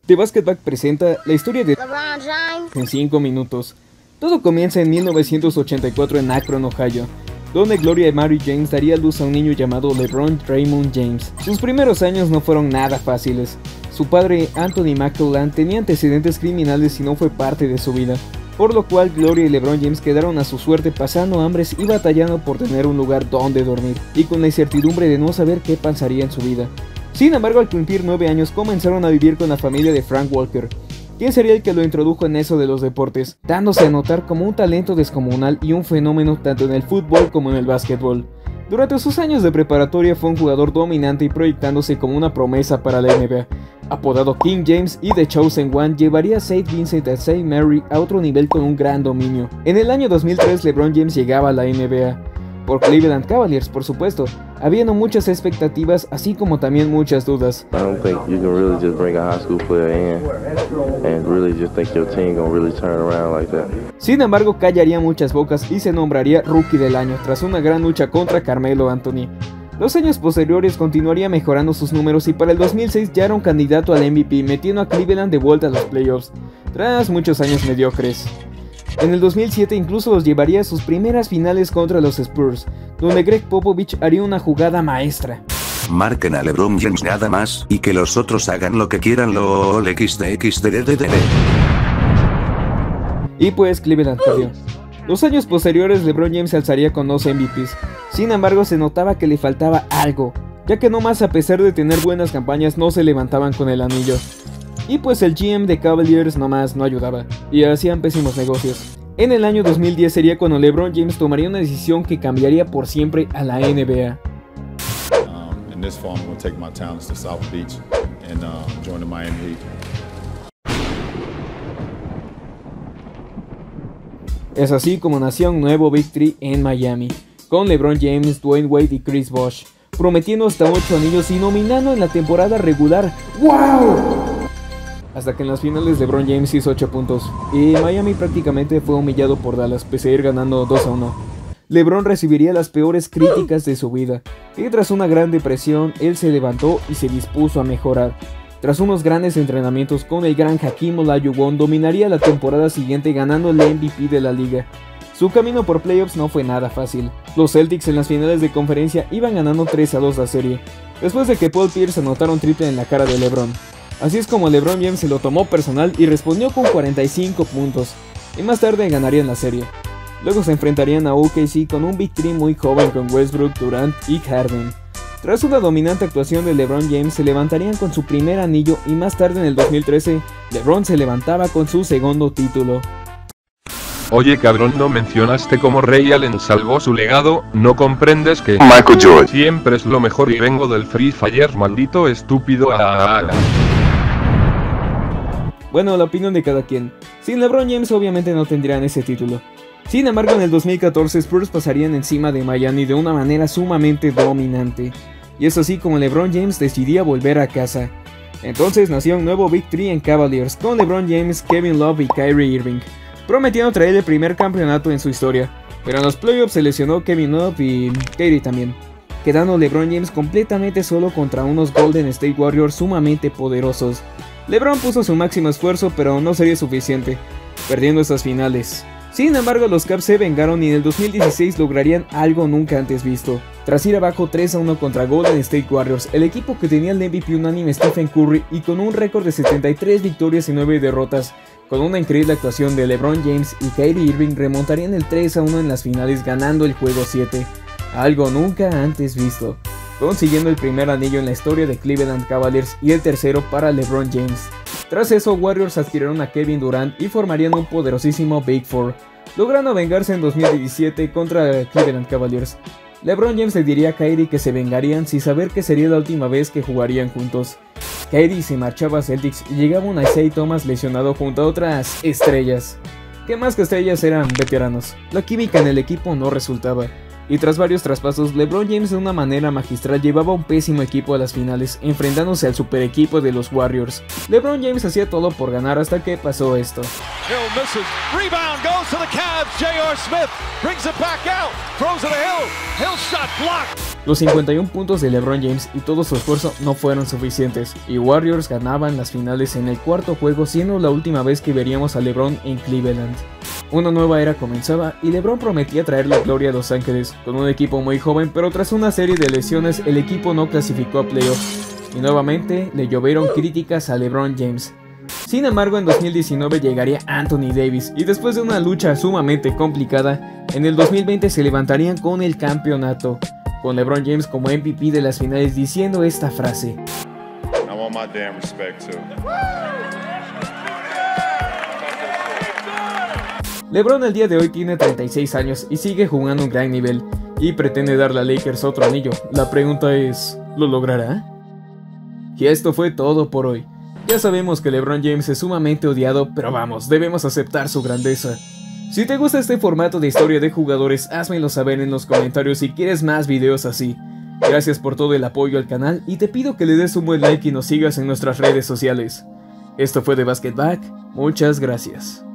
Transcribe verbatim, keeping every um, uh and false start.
The Basketball presenta la historia de LeBron James en cinco minutos. Todo comienza en mil novecientos ochenta y cuatro en Akron, Ohio, donde Gloria Mary James daría a luz a un niño llamado LeBron Raymond James. Sus primeros años no fueron nada fáciles. Su padre, Anthony McClellan, tenía antecedentes criminales y no fue parte de su vida, por lo cual Gloria y LeBron James quedaron a su suerte pasando hambres y batallando por tener un lugar donde dormir, y con la incertidumbre de no saber qué pasaría en su vida. Sin embargo, al cumplir nueve años comenzaron a vivir con la familia de Frank Walker, quien sería el que lo introdujo en eso de los deportes, dándose a notar como un talento descomunal y un fenómeno tanto en el fútbol como en el básquetbol. Durante sus años de preparatoria fue un jugador dominante y proyectándose como una promesa para la N B A. Apodado King James y The Chosen One, llevaría a Saint Vincent y Saint Mary a otro nivel con un gran dominio. En el año dos mil tres LeBron James llegaba a la N B A. Por Cleveland Cavaliers, por supuesto. Había muchas expectativas, así como también muchas dudas. I don't think you can really just bring a high school player in and really just think your team gonna really turn around like that. Sin embargo, callaría muchas bocas y se nombraría Rookie del Año tras una gran lucha contra Carmelo Anthony. Los años posteriores continuaría mejorando sus números y para el dos mil seis ya era un candidato al M V P, metiendo a Cleveland de vuelta a los playoffs, tras muchos años mediocres. En el dos mil siete incluso los llevaría a sus primeras finales contra los Spurs, donde Greg Popovich haría una jugada maestra. Marquen a LeBron James nada más, y que los otros hagan lo que quieran lol xdxdddd. Y pues Cleveland perdió. Los años posteriores LeBron James se alzaría con dos M V Ps, sin embargo se notaba que le faltaba algo, ya que nomás a pesar de tener buenas campañas no se levantaban con el anillo. Y pues el G M de Cavaliers nomás no ayudaba, y hacían pésimos negocios. En el año dos mil diez sería cuando LeBron James tomaría una decisión que cambiaría por siempre a la N B A. Um, in this fall, I'm going to take my talents to South Beach and uh, join the Miami Heat. Es así como nació un nuevo Big Three en Miami, con LeBron James, Dwayne Wade y Chris Bosh, prometiendo hasta ocho anillos y nominando en la temporada regular. ¡Wow! Hasta que en las finales LeBron James hizo ocho puntos, y Miami prácticamente fue humillado por Dallas, pese a ir ganando dos a uno. LeBron recibiría las peores críticas de su vida, y tras una gran depresión, él se levantó y se dispuso a mejorar. Tras unos grandes entrenamientos con el gran Hakeem Olajuwon, dominaría la temporada siguiente ganando el M V P de la liga. Su camino por playoffs no fue nada fácil. Los Celtics en las finales de conferencia iban ganando tres a dos la serie, después de que Paul Pierce anotara un triple en la cara de LeBron. Así es como LeBron James se lo tomó personal y respondió con cuarenta y cinco puntos, y más tarde ganarían la serie. Luego se enfrentarían a O K C con un Big Three muy joven con Westbrook, Durant y Harden. Tras una dominante actuación de LeBron James se levantarían con su primer anillo y más tarde en el dos mil trece, LeBron se levantaba con su segundo título. Oye cabrón, no mencionaste cómo Ray Allen salvó su legado, ¿no comprendes que Michael Jordan siempre es lo mejor y vengo del Free Fire, maldito estúpido? Ah, ah, ah. Bueno, la opinión de cada quien. Sin LeBron James obviamente no tendrían ese título. Sin embargo, en el dos mil catorce Spurs pasarían encima de Miami de una manera sumamente dominante. Y es así como LeBron James decidía volver a casa. Entonces nació un nuevo Big Three en Cavaliers, con LeBron James, Kevin Love y Kyrie Irving, prometiendo traer el primer campeonato en su historia. Pero en los playoffs se lesionó Kevin Love y Kyrie también, quedando LeBron James completamente solo contra unos Golden State Warriors sumamente poderosos. LeBron puso su máximo esfuerzo, pero no sería suficiente, perdiendo estas finales. Sin embargo, los Cavs se vengaron y en el dos mil dieciséis lograrían algo nunca antes visto. Tras ir abajo tres a uno contra Golden State Warriors, el equipo que tenía el M V P unánime Stephen Curry y con un récord de setenta y tres victorias y nueve derrotas, con una increíble actuación de LeBron James y Kyrie Irving, remontarían el tres a uno en las finales ganando el juego siete. Algo nunca antes visto, consiguiendo el primer anillo en la historia de Cleveland Cavaliers y el tercero para LeBron James. Tras eso, Warriors adquirieron a Kevin Durant y formarían un poderosísimo Big Four, logrando vengarse en dos mil diecisiete contra Cleveland Cavaliers. LeBron James le diría a Kyrie que se vengarían sin saber que sería la última vez que jugarían juntos. Kyrie se marchaba a Celtics y llegaba un Isaiah Thomas lesionado junto a otras estrellas, que más que estrellas eran veteranos. La química en el equipo no resultaba. Y tras varios traspasos, LeBron James de una manera magistral llevaba un pésimo equipo a las finales, enfrentándose al super equipo de los Warriors. LeBron James hacía todo por ganar hasta que pasó esto. Hill misses. Rebound goes to the Cavs. J R. Smith brings it back out. Throws it to Hill. Hill shot blocked. Los cincuenta y uno puntos de LeBron James y todo su esfuerzo no fueron suficientes, y Warriors ganaban las finales en el cuarto juego, siendo la última vez que veríamos a LeBron en Cleveland. Una nueva era comenzaba y LeBron prometía traer la gloria a Los Ángeles, con un equipo muy joven, pero tras una serie de lesiones el equipo no clasificó a playoffs, y nuevamente le llovieron críticas a LeBron James. Sin embargo, en dos mil diecinueve llegaría Anthony Davis, y después de una lucha sumamente complicada, en el dos mil veinte se levantarían con el campeonato, con LeBron James como M V P de las finales diciendo esta frase: I want my damn respect too. LeBron al día de hoy tiene treinta y seis años y sigue jugando a un gran nivel, y pretende darle a Lakers otro anillo. La pregunta es, ¿lo logrará? Y esto fue todo por hoy. Ya sabemos que LeBron James es sumamente odiado, pero vamos, debemos aceptar su grandeza. Si te gusta este formato de historia de jugadores, házmelo saber en los comentarios si quieres más videos así. Gracias por todo el apoyo al canal y te pido que le des un buen like y nos sigas en nuestras redes sociales. Esto fue The Basket Back, muchas gracias.